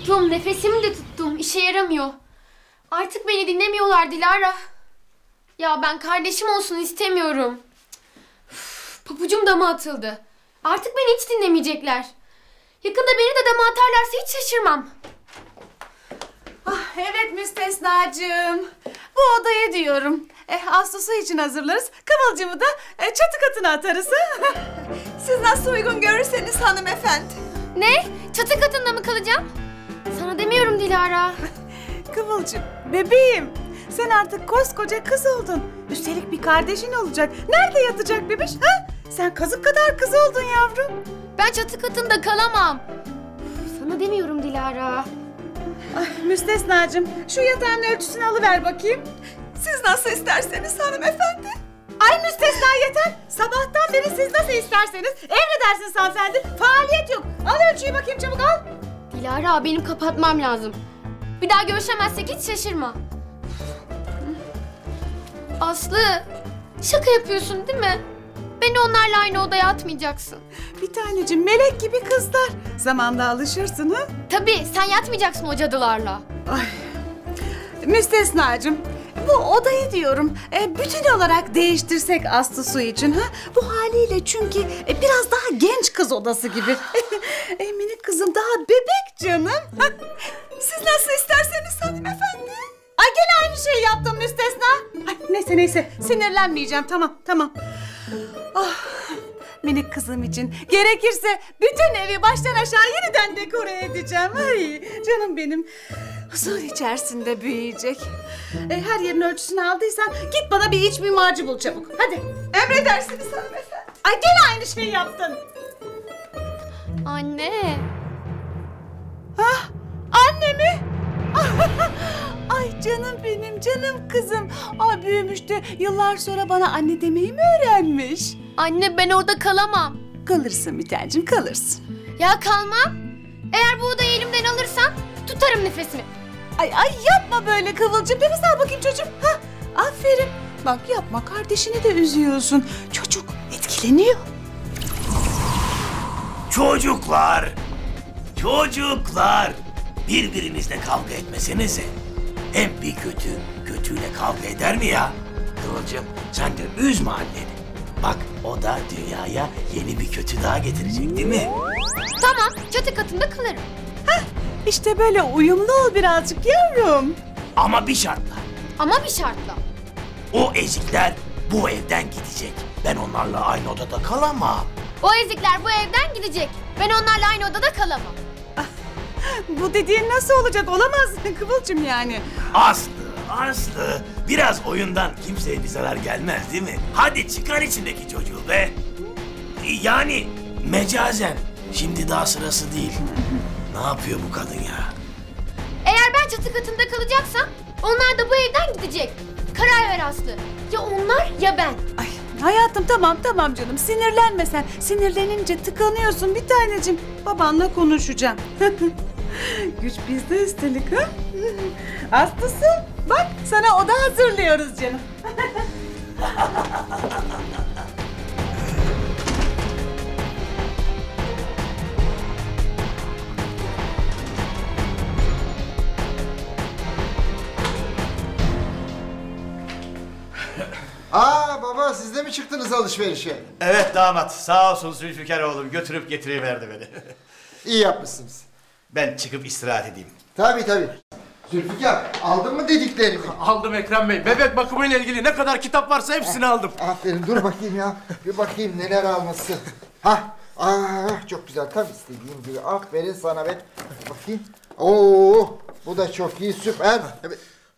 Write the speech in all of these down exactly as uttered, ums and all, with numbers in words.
Tutuyorum, nefesimi de tuttum. İşe yaramıyor. Artık beni dinlemiyorlar Dilara. Ya ben kardeşim olsun istemiyorum. Üf, papucum dama atıldı. Artık beni hiç dinlemeyecekler. Yakında beni de dama atarlarsa hiç şaşırmam. Ah, evet Müstesnacığım. Bu odayı diyorum. Eh, Ağustos'u için hazırlarız. Kıvılcımı da e, çatı katına atarız. Siz nasıl uygun görürseniz hanımefendi. Ne? Çatı katında mı kalacağım? Sana demiyorum Dilara. Kıvılcım, bebeğim. Sen artık koskoca kız oldun. Üstelik bir kardeşin olacak. Nerede yatacak bebiş? Ha? Sen kazık kadar kız oldun yavrum. Ben çatı katında kalamam. Sana demiyorum Dilara. Ay Müstesnacığım, şu yatağın ölçüsünü alıver bakayım. Siz nasıl isterseniz hanımefendi. Ay müstesna yeter. Sabahtan beri siz nasıl isterseniz. Emredersiniz hanımefendi. Faaliyet yok. Al ölçüyü bakayım, çabuk al. Dilara, benim kapatmam lazım. Bir daha görüşemezsek hiç şaşırma. Aslı, şaka yapıyorsun değil mi? Beni onlarla aynı odaya atmayacaksın. Bir tanecim, melek gibi kızlar. Zamanla alışırsın ha? Tabii, sen yatmayacaksın o cadılarla. Ay. Müstesnacığım, bu odayı diyorum e, bütün olarak değiştirsek Aslı Su için ha? Bu haliyle çünkü e, biraz daha genç kız odası gibi. e, minik kızım daha bebek canım. Siz nasıl isterseniz hanımefendi. Ay gene aynı şeyi yaptım Müstesna. Ay, neyse neyse sinirlenmeyeceğim, tamam tamam. Oh, minik kızım için gerekirse bütün evi baştan aşağı yeniden dekore edeceğim. Ay canım benim. Huzur içerisinde büyüyecek. E, her yerin ölçüsünü aldıysan git bana bir iç mimarcı bul çabuk. Hadi. Emredersiniz hanımefendi. Ay gene aynı şeyi yaptın. Anne. Ah, anne mi? Ay canım benim, canım kızım. Ay büyümüş de yıllar sonra bana anne demeyi mi öğrenmiş? Anne, ben orada kalamam. Kalırsın bir tancım, kalırsın. Ya kalmam. Eğer bu odayı elimden alırsan tutarım nefesimi. Ay ay yapma böyle Kıvılcım. Nefes al bakayım çocuğum. Ha, aferin. Bak yapma, kardeşini de üzüyorsun. Çocuk etkileniyor. Çocuklar! Çocuklar! Birbirinizle kavga etmesenize. Hem bir kötü, kötüyle kavga eder mi ya? Kıvılcım, sen de üzme anneni. Bak, o da dünyaya yeni bir kötü daha getirecek değil mi? Tamam, çatı katında kalırım. Hah, işte böyle uyumlu ol birazcık yavrum. Ama bir şartla. Ama bir şartla. O ezikler bu evden gidecek. Ben onlarla aynı odada kalamam. O ezikler bu evden gidecek. Ben onlarla aynı odada kalamam. Bu dediğin nasıl olacak? Olamaz Kıvılcım yani. Aslı, Aslı. Biraz oyundan kimseye bir zarar gelmez değil mi? Hadi çıkar içindeki çocuğu be. Yani mecazen. Şimdi daha sırası değil. Ne yapıyor bu kadın ya? Eğer ben çatı katında kalacaksam onlar da bu evden gidecek. Karar ver Aslı. Ya onlar ya ben. Ay hayatım, tamam tamam canım, sinirlenme sen. Sinirlenince tıkanıyorsun bir tanecim. Babanla konuşacağım. Güç bizde üstelik ha. Aslısı, bak sana oda hazırlıyoruz canım. Aa baba, siz de mi çıktınız alışverişe? Evet damat, sağ olsun Zülfikar oğlum götürüp getiriverdi beni. İyi yapmışsınız. Ben çıkıp istirahat edeyim. Tabii tabii. Zülfikar, aldın mı dediklerimi? Aldım Ekrem Bey. Bebek bakımıyla ilgili ne kadar kitap varsa hepsini aldım. Aferin, dur bakayım ya. Bir bakayım neler alması. Hah, aa, çok güzel, tam istediğim gibi. Aferin sana be. Bakayım. Oo, bu da çok iyi, süper. Evet.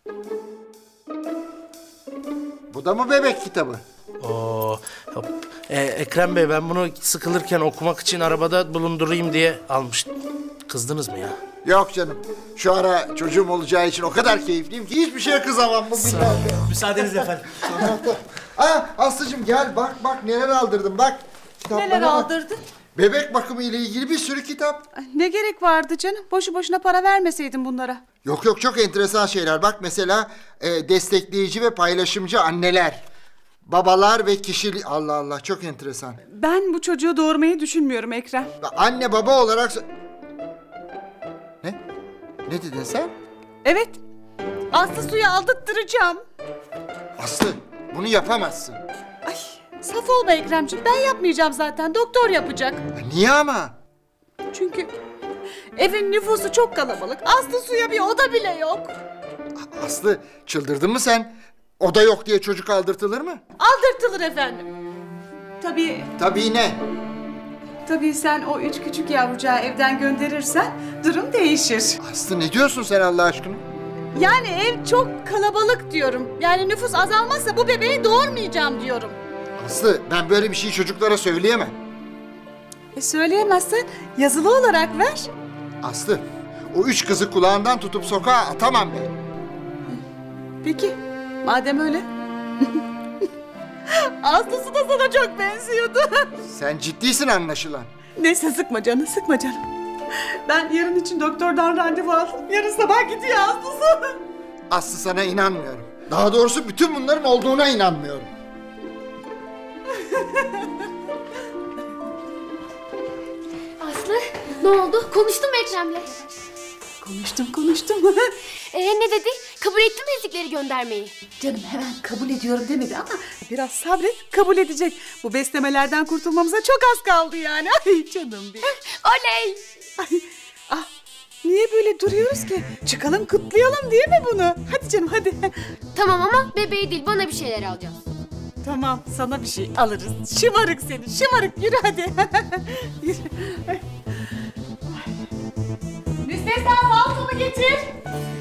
Bu da mı bebek kitabı? Oo, hop. Ee, Ekrem Bey, ben bunu sıkılırken okumak için arabada bulundurayım diye almıştım. Kızdınız mı ya? Yok canım. Şu ara çocuğum olacağı için o kadar keyifliyim ki hiçbir şeye kızamam bu bilmem. Müsaadenizle efendim. Aa, Aslıcığım gel bak bak neler aldırdım bak. Kitaplara Neler bak. aldırdın? Bebek bakımı ile ilgili bir sürü kitap. Ay, ne gerek vardı canım? Boşu boşuna para vermeseydin bunlara. Yok yok, çok enteresan şeyler. Bak mesela e, destekleyici ve paylaşımcı anneler. Babalar ve kişilik... Allah Allah, çok enteresan. Ben bu çocuğu doğurmayı düşünmüyorum Ekrem. Anne baba olarak... Ne? Ne dedin sen? Evet. Aslı suyu aldırttıracağım. Aslı bunu yapamazsın. Ay, saf olma Ekremciğim. Ben yapmayacağım zaten. Doktor yapacak. Ya niye ama? Çünkü evin nüfusu çok kalabalık. Aslı suya bir oda bile yok. Aslı çıldırdın mı sen? Oda yok diye çocuk aldırtılır mı? Aldırtılır efendim. Tabii, Tabii ne? tabii sen o üç küçük yavrucağı evden gönderirsen durum değişir. Aslı ne diyorsun sen Allah aşkına? Yani ev çok kalabalık diyorum. Yani nüfus azalmazsa bu bebeği doğurmayacağım diyorum. Aslı ben böyle bir şeyi çocuklara söyleyemem. E söyleyemezsen yazılı olarak ver. Aslı o üç kızı kulağından tutup sokağa atamam ben. Peki, madem öyle. Aslısı da sana çok benziyordu. Sen ciddisin anlaşılan. Neyse sıkma canım, sıkma canım. Ben yarın için doktordan randevu aldım. Yarın sabah gidiyor Aslısı. Aslı sana inanmıyorum. Daha doğrusu bütün bunların olduğuna inanmıyorum. Aslı ne oldu? Konuştun mu Ekrem'le? Konuştum, konuştum. Ee ne dedi? Kabul etti mi ezikleri göndermeyi? Canım hemen kabul ediyorum demedi ama biraz sabret, kabul edecek. Bu beslemelerden kurtulmamıza çok az kaldı yani. Ay canım benim. Oley! Ay, ah, niye böyle duruyoruz ki? Çıkalım kutlayalım değil mi bunu? Hadi canım hadi. Tamam ama bebeği değil bana bir şeyler alacağız. Tamam sana bir şey alırız. Şımarık seni şımarık yürü hadi. Yürü. Müstesna paltonu getir.